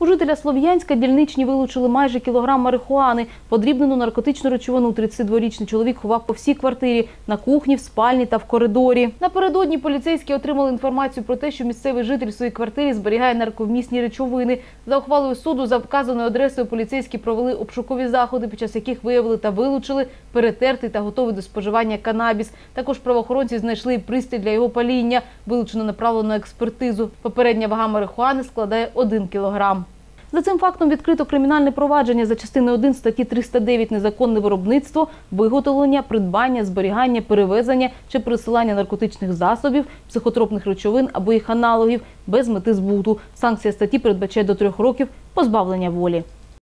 У жителя Слов'янська дільничні вилучили майже кілограм марихуани. Подрібнену наркотичну речовину 32-річний чоловік ховав по всій квартирі – на кухні, в спальні та в коридорі. Напередодні поліцейські отримали інформацію про те, що місцевий житель в своїй квартирі зберігає нарковмісні речовини. За ухвалою суду за вказаною адресою поліцейські провели обшукові заходи, під час яких виявили та вилучили перетертий та готовий до споживання канабіс. Також правоохоронці знайшли пристрій для його паління, вилучено направлено на експертизу. Попередня вага марихуани складає 1 кілограм. За цим фактом відкрито кримінальне провадження за частиною 1 статті 309 «Незаконне виробництво, виготовлення, придбання, зберігання, перевезення чи пересилання наркотичних засобів, психотропних речовин або їх аналогів без мети збуту». Санкція статті передбачає до 3 років позбавлення волі.